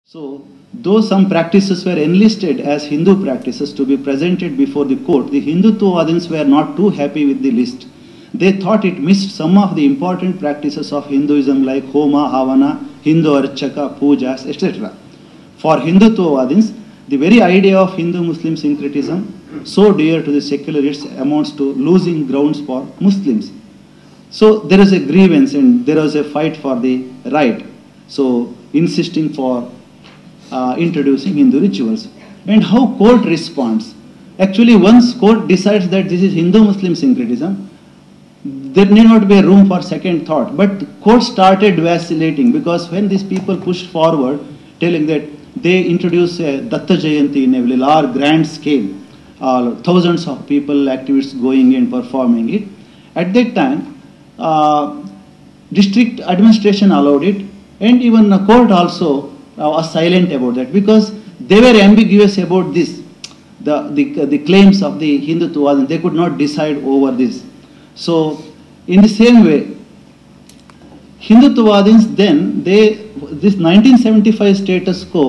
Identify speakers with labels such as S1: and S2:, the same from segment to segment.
S1: So, though some practices were enlisted as Hindu practices to be presented before the court, the Hindutva were not too happy with the list. They thought it missed some of the important practices of Hinduism like Homa, Havana, Hindu Archaka, Pujas, etc. For Hindutva, the very idea of Hindu-Muslim syncretism, so dear to the secularists, amounts to losing grounds for Muslims. So there is a grievance and there was a fight for the right. So insisting for introducing Hindu rituals. And how court responds. Actually, once court decides that this is Hindu-Muslim syncretism, there need not be a room for second thought. But the court started vacillating because when these people pushed forward, telling that they introduce a Datta Jayanti in a large grand scale, thousands of people, activists going and performing it. At that time, district administration allowed it, and even the court also was silent about that because they were ambiguous about this, the claims of the Hindutva, and they could not decide over this. So, in the same way, Hindutva then, this 1975 status quo,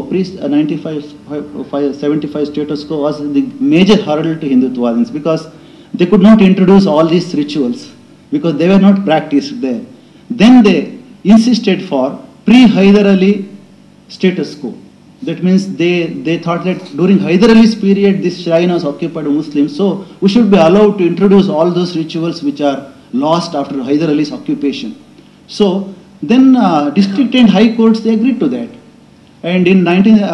S1: pre-1975 status quo was the major hurdle to Hindutva because they could not introduce all these rituals because they were not practiced there. Then they insisted for pre-Hyder Ali status quo. That means they thought that during Hyder Ali's period this shrine was occupied by Muslims, so we should be allowed to introduce all those rituals which are lost after Hyder Ali's occupation. So then district and high courts, they agreed to that. And in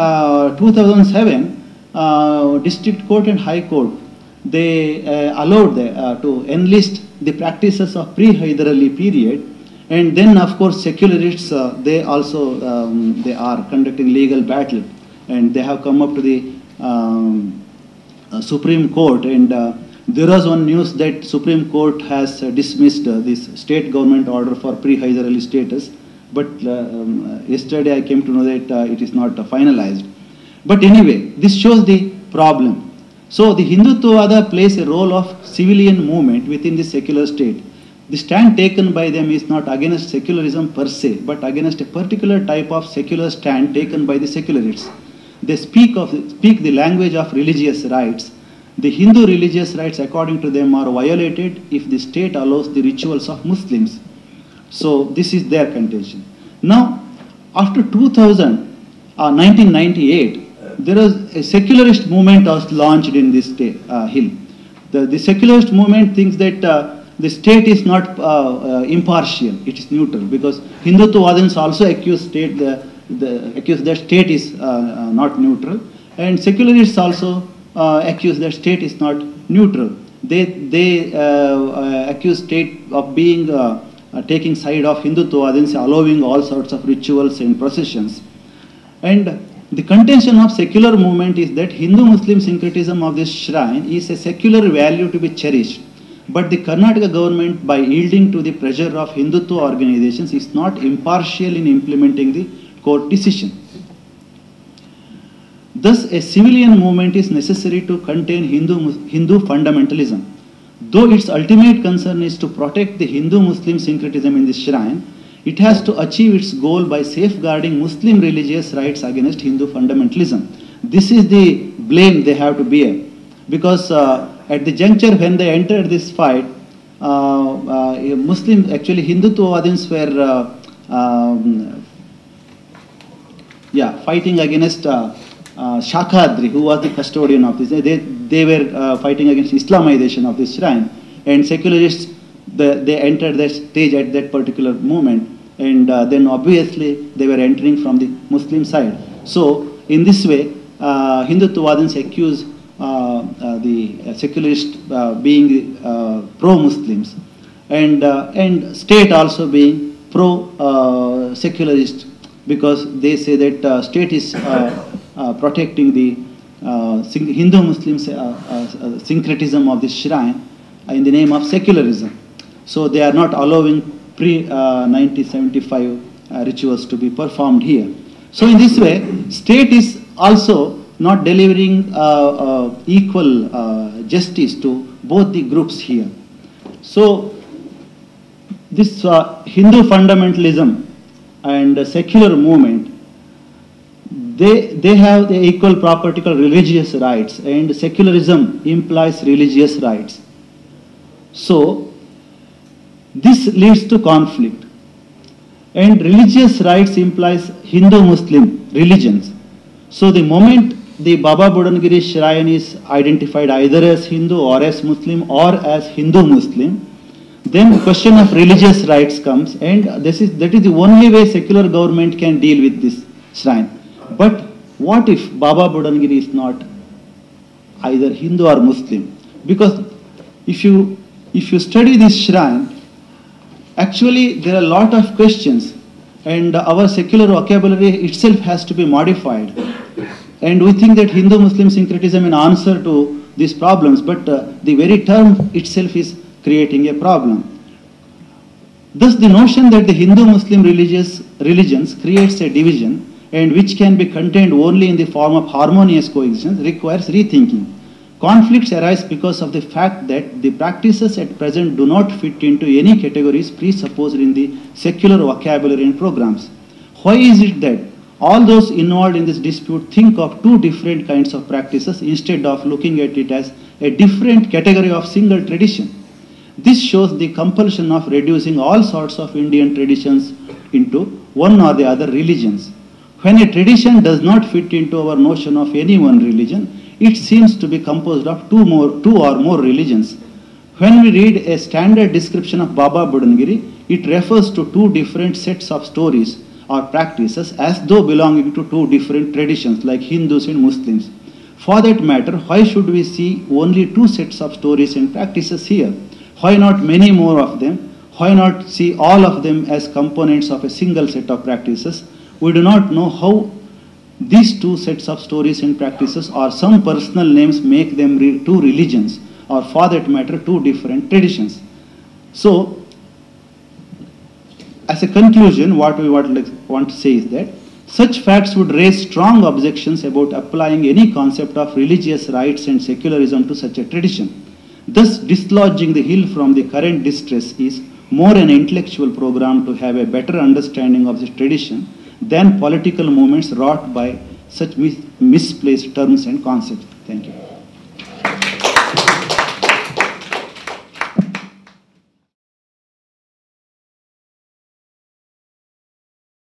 S1: 2007, district court and high court, they allowed to enlist the practices of pre-Hyder Ali period. And then, of course, secularists, they also they are conducting legal battle, and they have come up to the Supreme Court. And there was one news that Supreme Court has dismissed this state government order for pre-Hyder Ali status. But yesterday I came to know that it is not finalized. But anyway, this shows the problem. So the Hindutva plays a role of civilian movement within the secular state. The stand taken by them is not against secularism per se, but against a particular type of secular stand taken by the secularists. They speak the language of religious rights. The Hindu religious rights, according to them, are violated if the state allows the rituals of Muslims. So this is their contention. Now, after 1998, there was a secularist movement was launched in this hill. The secularist movement thinks that the state is not impartial; it is neutral because Hindutva also accuse that state is not neutral, and secularists also accuse that state is not neutral. They accuse state of being taking side of Hindutva, allowing all sorts of rituals and processions. And the contention of secular movement is that Hindu-Muslim syncretism of this shrine is a secular value to be cherished. But the Karnataka government, by yielding to the pressure of Hindutva organizations, is not impartial in implementing the court decision. Thus, a civilian movement is necessary to contain Hindu fundamentalism. Though its ultimate concern is to protect the Hindu-Muslim syncretism in the shrine, it has to achieve its goal by safeguarding Muslim religious rights against Hindu fundamentalism. This is the blame they have to bear because at the juncture when they entered this fight, Muslim, actually Hindutva were fighting against Shakadri, who was the custodian of this. They were fighting against Islamization of this shrine, and secularists, they entered that stage at that particular moment, and then obviously they were entering from the Muslim side. So in this way, Hindutva accuse the secularists being pro-Muslims, and state also being pro-secularist because they say that state is protecting the Hindu-Muslim syncretism of this shrine in the name of secularism. So they are not allowing pre-1975 rituals to be performed here. So in this way, state is also not delivering equal justice to both the groups here. So this Hindu fundamentalism and secular movement, they have the equal property called religious rights, and secularism implies religious rights. So this leads to conflict, and religious rights implies Hindu-Muslim religions. So the moment the Bababudangiri shrine is identified either as Hindu or as Muslim or as Hindu-Muslim, then the question of religious rights comes, and that is the only way secular government can deal with this shrine. But what if Bababudangiri is not either Hindu or Muslim? Because if you study this shrine, actually there are a lot of questions, and our secular vocabulary itself has to be modified. And we think that Hindu-Muslim syncretism is an answer to these problems, but the very term itself is creating a problem. Thus, the notion that the Hindu-Muslim religions creates a division, and which can be contained only in the form of harmonious coexistence, requires rethinking. Conflicts arise because of the fact that the practices at present do not fit into any categories presupposed in the secular vocabulary and programs. Why is it that all those involved in this dispute think of two different kinds of practices instead of looking at it as a different category of single tradition? This shows the compulsion of reducing all sorts of Indian traditions into one or the other religions. When a tradition does not fit into our notion of any one religion, it seems to be composed of two or more religions. When we read a standard description of Bababudangiri, it refers to two different sets of stories or practices as though belonging to two different traditions like Hindus and Muslims. For that matter, why should we see only two sets of stories and practices here? Why not many more of them? Why not see all of them as components of a single set of practices? We do not know how these two sets of stories and practices or some personal names make them two religions, or for that matter two different traditions. So as a conclusion, what we want to say is that such facts would raise strong objections about applying any concept of religious rights and secularism to such a tradition. Thus, dislodging the hill from the current distress is more an intellectual program to have a better understanding of this tradition than political movements wrought by such misplaced terms and concepts. Thank you.